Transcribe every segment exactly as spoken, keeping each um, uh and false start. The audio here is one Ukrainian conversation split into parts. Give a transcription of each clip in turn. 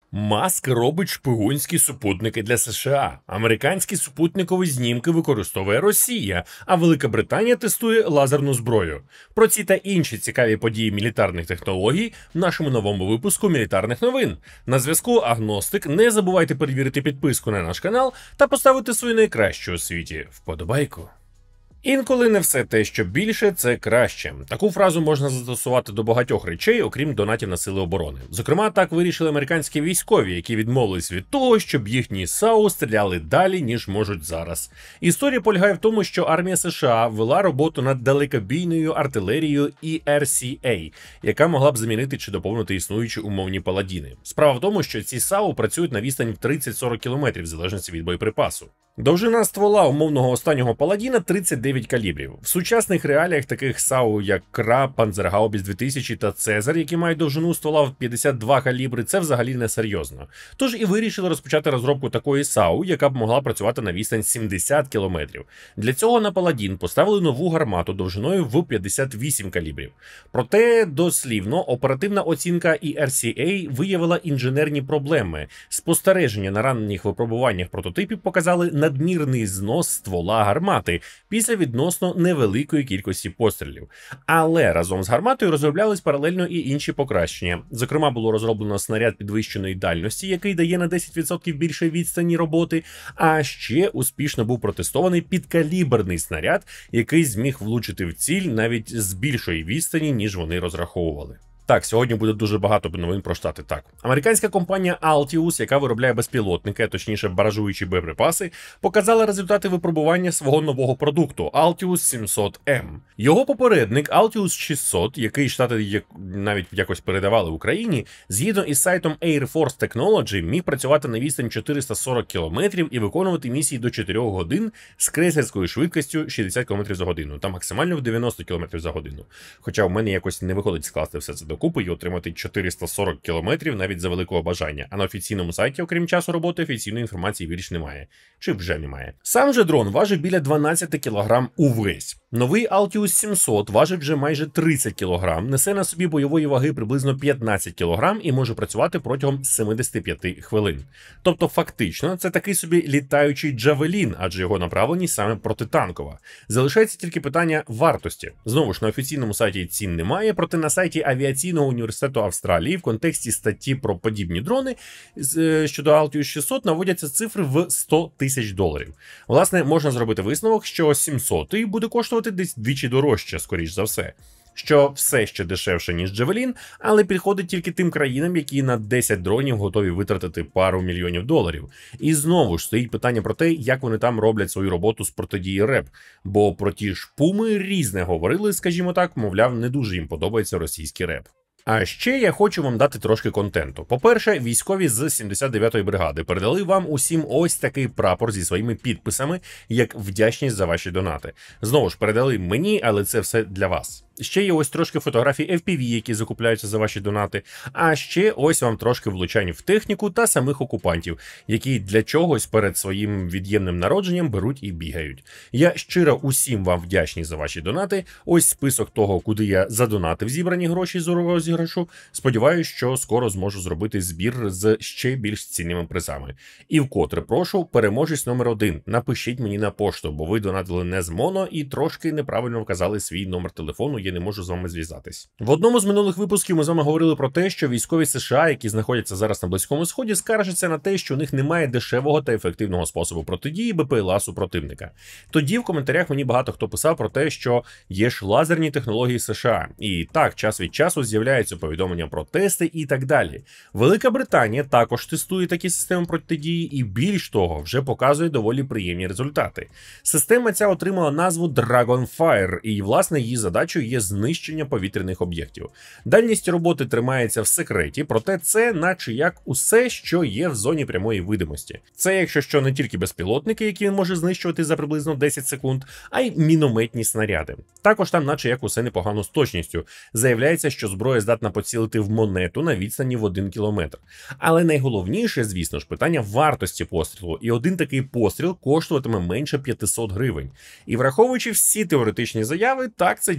Маск робить шпигунські супутники для США. Американські супутникові знімки використовує Росія, а Велика Британія тестує лазерну зброю. Про ці та інші цікаві події мілітарних технологій в нашому новому випуску мілітарних новин. На зв'язку Агностик. Не забувайте перевірити підписку на наш канал та поставити свою найкращу у світі вподобайку. Інколи не все те, що більше, це краще. Таку фразу можна застосувати до багатьох речей, окрім донатів на сили оборони. Зокрема, так вирішили американські військові, які відмовились від того, щоб їхні САУ стріляли далі, ніж можуть зараз. Історія полягає в тому, що армія США вела роботу над далекобійною артилерією і ар сі ей, яка могла б замінити чи доповнити існуючі умовні паладіни. Справа в тому, що ці САУ працюють на відстані в тридцять-сорок кілометрів, в залежності від боєприпасу. Довжина ствола умовного останнього паладіна тридцять дев'ять калібрів. В сучасних реаліях таких САУ, як Краб, Панцергаубіц дві тисячі та Цезар, які мають довжину ствола в п'ятдесят два калібри, це взагалі не серйозно. Тож і вирішили розпочати розробку такої САУ, яка б могла працювати на відстань сімдесят кілометрів. Для цього на паладін поставили нову гармату довжиною в п'ятдесят вісім калібрів. Проте, дослівно, оперативна оцінка і ар сі ей виявила інженерні проблеми. Спостереження на ранніх випробуваннях прототипів показали надмірний знос ствола гармати після відносно невеликої кількості пострілів. Але разом з гарматою розроблялись паралельно і інші покращення. Зокрема, було розроблено снаряд підвищеної дальності, який дає на десять відсотків більше відстані роботи, а ще успішно був протестований підкаліберний снаряд, який зміг влучити в ціль навіть з більшої відстані, ніж вони розраховували. Так, сьогодні буде дуже багато новин про Штати. Так, американська компанія Altius, яка виробляє безпілотники, а точніше баражуючі боєприпаси, показала результати випробування свого нового продукту Altius сімсот ем. Його попередник Altius шістсот, який Штати навіть якось передавали Україні, згідно із сайтом Air Force Technology, міг працювати на відстань чотириста сорок кілометрів і виконувати місії до чотирьох годин з крейсерською швидкістю шістдесят кілометрів за годину та максимально в дев'яносто кілометрів за годину. Хоча в мене якось не виходить скласти все це до купи і отримати чотириста сорок кілометрів навіть за великого бажання. А на офіційному сайті, окрім часу роботи, офіційної інформації більш немає. Чи вже немає. Сам же дрон важить біля дванадцять кілограм увесь. Новий Altius сімсот важить вже майже тридцять кілограм, несе на собі бойової ваги приблизно п'ятнадцять кілограм і може працювати протягом сімдесят п'ять хвилин. Тобто фактично це такий собі літаючий джавелін, адже його направленість саме протитанкова. Залишається тільки питання вартості. Знову ж, на офіційному сайті цін немає, проте на сайті Авіаційного університету Австралії в контексті статті про подібні дрони щодо Altius шістсот наводяться цифри в сто тисяч доларів. Власне, можна зробити висновок, що сімсот буде коштувати десь двічі дорожче, скоріш за все. Що все ще дешевше, ніж Джавелін, але підходить тільки тим країнам, які на десять дронів готові витратити пару мільйонів доларів. І знову ж стоїть питання про те, як вони там роблять свою роботу з протидії РЕП. Бо про ті ж пуми різне говорили, скажімо так, мовляв, не дуже їм подобається російський РЕП. А ще я хочу вам дати трошки контенту. По-перше, військові з сімдесят дев'ятої бригади передали вам усім ось такий прапор зі своїми підписами, як вдячність за ваші донати. Знову ж, передали мені, але це все для вас. Ще є ось трошки фотографій еф пі ві, які закупляються за ваші донати. А ще ось вам трошки влучань в техніку та самих окупантів, які для чогось перед своїм від'ємним народженням беруть і бігають. Я щиро усім вам вдячний за ваші донати. Ось список того, куди я задонатив зібрані гроші з розіграшу. Сподіваюсь, що скоро зможу зробити збір з ще більш цінними призами. І вкотре прошу, переможець номер один, напишіть мені на пошту, бо ви донатили не з моно і трошки неправильно вказали свій номер телефону, я не можу з вами зв'язатись. В одному з минулих випусків ми з вами говорили про те, що військові США, які знаходяться зараз на Близькому Сході, скаржаться на те, що у них немає дешевого та ефективного способу протидії бе пе ел а супротивника. Тоді в коментарях мені багато хто писав про те, що є ж лазерні технології США. І так, час від часу з'являються повідомлення про тести і так далі. Велика Британія також тестує такі системи протидії і більш того, вже показує доволі приємні результати. Система ця отримала назву Dragonfire, і власне її задачою є знищення повітряних об'єктів. Дальність роботи тримається в секреті, проте це наче як усе, що є в зоні прямої видимості. Це, якщо що, не тільки безпілотники, які він може знищувати за приблизно десять секунд, а й мінометні снаряди. Також там наче як усе непогано з точністю. Заявляється, що зброя здатна поцілити в монету на відстані в один кілометр. Але найголовніше, звісно ж, питання вартості пострілу. І один такий постріл коштуватиме менше п'ятсот гривень. І враховуючи всі теоретичні заяви, так, це дійсно дуже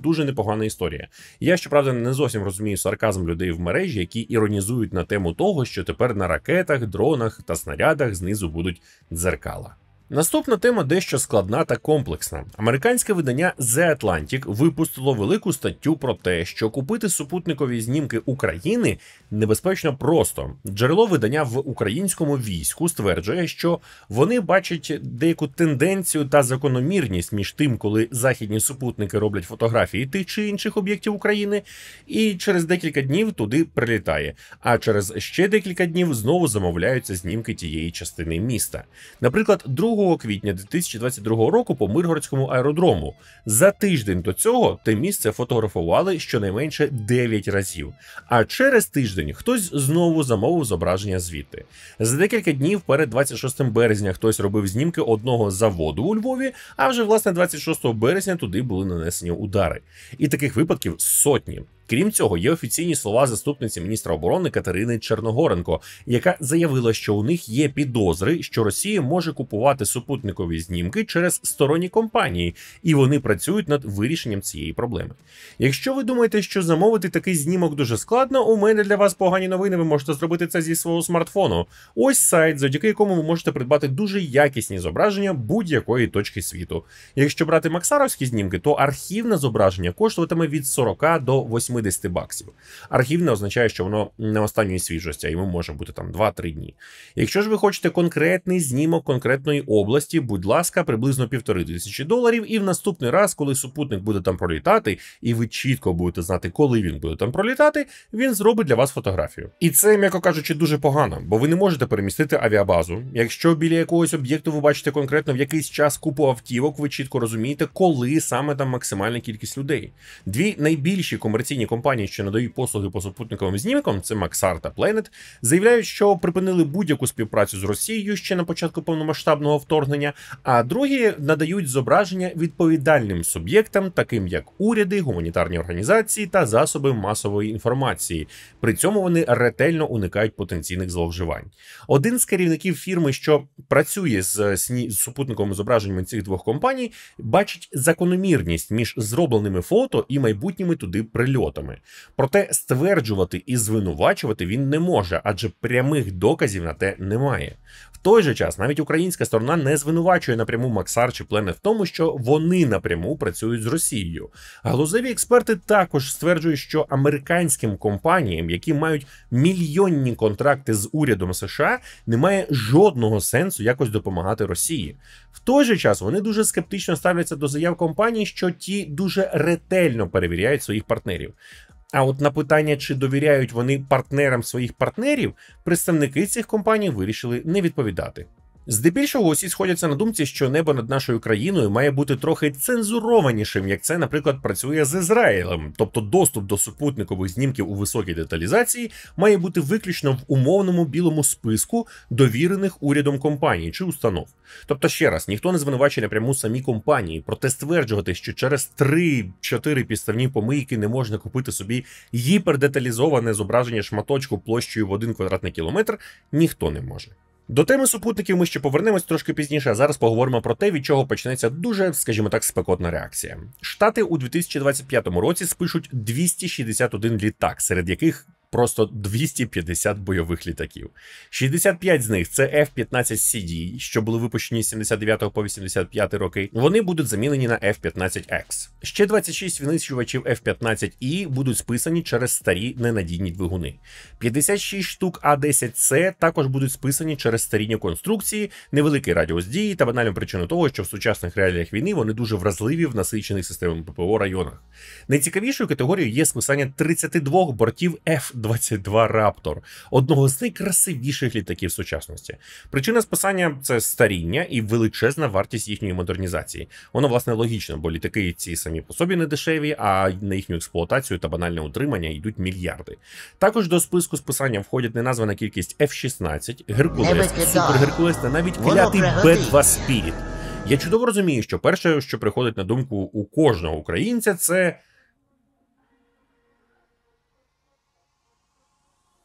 дуже непогана історія. Я, щоправда, не зовсім розумію сарказм людей в мережі, які іронізують на тему того, що тепер на ракетах, дронах та снарядах знизу будуть дзеркала. Наступна тема дещо складна та комплексна. Американське видання The Atlantic випустило велику статтю про те, що купити супутникові знімки України небезпечно просто. Джерело видання в українському війську стверджує, що вони бачать деяку тенденцію та закономірність між тим, коли західні супутники роблять фотографії тих чи інших об'єктів України, і через декілька днів туди прилітає, а через ще декілька днів знову замовляються знімки тієї частини міста. Наприклад, другого квітня дві тисячі двадцять другого року по Миргородському аеродрому. За тиждень до цього те місце фотографували щонайменше дев'ять разів. А через тиждень хтось знову замовив зображення звідти. За декілька днів перед двадцять шостим березня хтось робив знімки одного заводу у Львові, а вже, власне, двадцять шостого березня туди були нанесені удари. І таких випадків сотні. Крім цього, є офіційні слова заступниці міністра оборони Катерини Черногоренко, яка заявила, що у них є підозри, що Росія може купувати супутникові знімки через сторонні компанії, і вони працюють над вирішенням цієї проблеми. Якщо ви думаєте, що замовити такий знімок дуже складно, у мене для вас погані новини, ви можете зробити це зі свого смартфону. Ось сайт, завдяки якому ви можете придбати дуже якісні зображення будь-якої точки світу. Якщо брати максаровські знімки, то архівне зображення коштуватиме від сорока до восьмидесяти баксів. Архівне означає, що воно не останньої свіжості, а йому може бути там два-три дні. Якщо ж ви хочете конкретний знімок конкретної області, будь ласка, приблизно півтори тисячі доларів, і в наступний раз, коли супутник буде там пролітати, і ви чітко будете знати, коли він буде там пролітати, він зробить для вас фотографію. І це, м'яко кажучи, дуже погано, бо ви не можете перемістити авіабазу. Якщо біля якогось об'єкту ви бачите конкретно в якийсь час купу автівок, ви чітко розумієте, коли саме там максимальна кількість людей. Дві найбільші комерційні компанії, що надають послуги по супутниковим знімкам, це Maxar та Planet, заявляють, що припинили будь-яку співпрацю з Росією ще на початку повномасштабного вторгнення, а другі надають зображення відповідальним суб'єктам, таким як уряди, гуманітарні організації та засоби масової інформації. При цьому вони ретельно уникають потенційних зловживань. Один з керівників фірми, що працює з, з супутниковими зображеннями цих двох компаній, бачить закономірність між зробленими фото і майбутніми туди прильотами. Проте стверджувати і звинувачувати він не може, адже прямих доказів на те немає. В той же час навіть українська сторона не звинувачує напряму Maxar чи Planet в тому, що вони напряму працюють з Росією. Галузеві експерти також стверджують, що американським компаніям, які мають мільйонні контракти з урядом США, немає жодного сенсу якось допомагати Росії. В той же час вони дуже скептично ставляться до заяв компаній, що ті дуже ретельно перевіряють своїх партнерів. А от на питання, чи довіряють вони партнерам своїх партнерів, представники цих компаній вирішили не відповідати. Здебільшого усі сходяться на думці, що небо над нашою країною має бути трохи цензурованішим, як це, наприклад, працює з Ізраїлем. Тобто доступ до супутникових знімків у високій деталізації має бути виключно в умовному білому списку довірених урядом компаній чи установ. Тобто, ще раз, ніхто не звинувачує напряму самі компанії, проте стверджувати, що через три-чотири підставні помийки не можна купити собі гіпердеталізоване зображення шматочку площею в один квадратний кілометр, ніхто не може. До теми супутників ми ще повернемось трошки пізніше, а зараз поговоримо про те, від чого почнеться дуже, скажімо так, спекотна реакція. Штати у дві тисячі двадцять п'ятому році спишуть двісті шістдесят один літак, серед яких просто двісті п'ятдесят бойових літаків. шістдесят п'ять з них – це еф п'ятнадцять сі ді, що були випущені з сімдесят дев'ятого по вісімдесят п'ятий роки. Вони будуть замінені на еф п'ятнадцять ікс. Ще двадцять шість винищувачів еф п'ятнадцять і будуть списані через старі ненадійні двигуни. п'ятдесят шість штук а десять це також будуть списані через старіння конструкції, невеликий радіус дії та банальну причину того, що в сучасних реаліях війни вони дуже вразливі в насичених системами ППО районах. Найцікавішою категорією є списання тридцяти двох бортів еф двадцять два Raptor, одного з найкрасивіших літаків сучасності. Причина списання – це старіння і величезна вартість їхньої модернізації. Воно, власне, логічно, бо літаки ці самі по собі не дешеві, а на їхню експлуатацію та банальне утримання йдуть мільярди. Також до списку списання входять неназвана кількість еф шістнадцять, Геркулес, Супер Геркулес та навіть клятий бе два Spirit. Я чудово розумію, що перше, що приходить на думку у кожного українця, це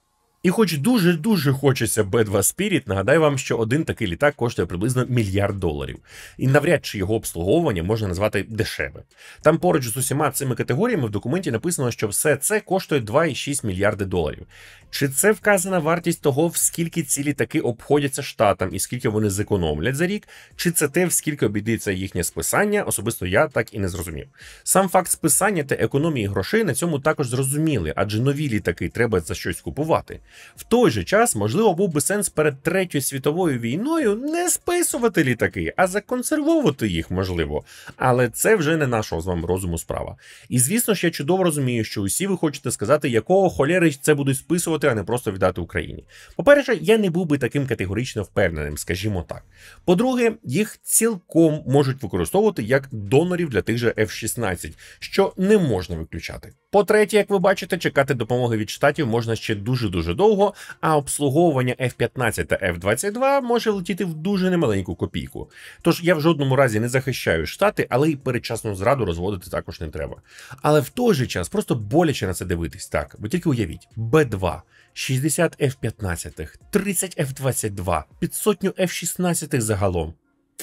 І хоч дуже-дуже хочеться бі два Spirit, нагадаю вам, що один такий літак коштує приблизно мільярд доларів. І навряд чи його обслуговування можна назвати дешевим. Там поруч з усіма цими категоріями в документі написано, що все це коштує два цілих шість мільярди доларів. Чи це вказана вартість того, в скільки ці літаки обходяться штатам і скільки вони зекономлять за рік, чи це те, в скільки обійдеться їхнє списання, особисто я так і не зрозумів. Сам факт списання та економії грошей на цьому також зрозуміли, адже нові літаки треба за щось купувати. В той же час, можливо, був би сенс перед Третьою світовою війною не списувати літаки, а законсервовувати їх, можливо. Але це вже не нашого з вами розуму справа. І звісно ж, я чудово розумію, що усі ви хочете сказати, якого холєри це будуть списувати, а не просто віддати Україні. По-перше, я не був би таким категорично впевненим, скажімо так. По-друге, їх цілком можуть використовувати як донорів для тих же еф шістнадцять, що не можна виключати. По-третє, як ви бачите, чекати допомоги від штатів можна ще дуже-дуже довго, а обслуговування еф п'ятнадцять та еф двадцять два може летіти в дуже немаленьку копійку. Тож я в жодному разі не захищаю штати, але й передчасну зраду розводити також не треба. Але в той же час просто боляче на це дивитись, так, бо тільки уявіть, бі два, шістдесят еф п'ятнадцять, тридцять еф двадцять два, під сотню еф шістнадцять загалом.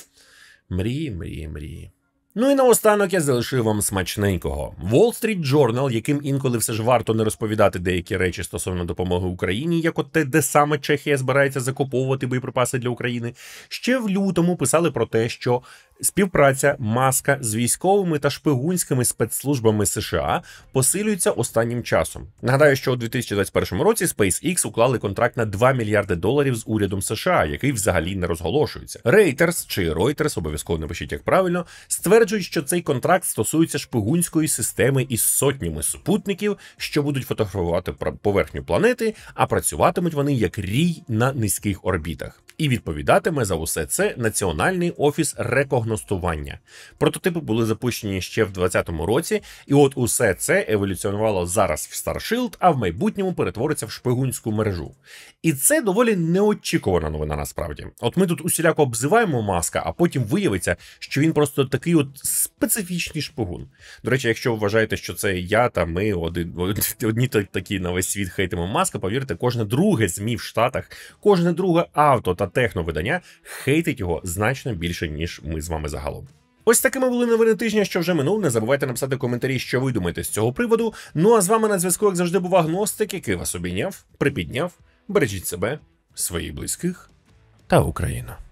Мрії, мрії, мрії. Ну і наостанок я залишив вам смачненького. Wall Street Journal, яким інколи все ж варто не розповідати деякі речі стосовно допомоги Україні, як от те, де саме Чехія збирається закуповувати боєприпаси для України, ще в лютому писали про те, що співпраця Маска з військовими та шпигунськими спецслужбами США посилюється останнім часом. Нагадаю, що у дві тисячі двадцять першому році SpaceX уклали контракт на два мільярди доларів з урядом США, який взагалі не розголошується. Reuters чи Reuters, обов'язково напишіть як правильно, стверджують, що цей контракт стосується шпигунської системи із сотнями супутників, що будуть фотографувати поверхню планети, а працюватимуть вони як рій на низьких орбітах. І відповідатиме за усе це Національний офіс рекогностування. Прототипи були запущені ще в двадцятому році, і от усе це еволюціонувало зараз в Starship, а в майбутньому перетвориться в шпигунську мережу. І це доволі неочікувана новина насправді. От ми тут усіляко обзиваємо Маска, а потім виявиться, що він просто такий от специфічний шпигун. До речі, якщо ви вважаєте, що це я та ми один, одні такі на весь світ хейтимо Маска, повірте, кожне друге ЗМІ в Штатах, кожне друге авто та техновидання хейтить його значно більше, ніж ми з вами загалом. Ось такими були новини тижня, що вже минув. Не забувайте написати коментарі, що ви думаєте з цього приводу. Ну а з вами на зв'язку, як завжди, був Агностик, який вас обійняв, припідняв. Бережіть себе, своїх близьких та Україну.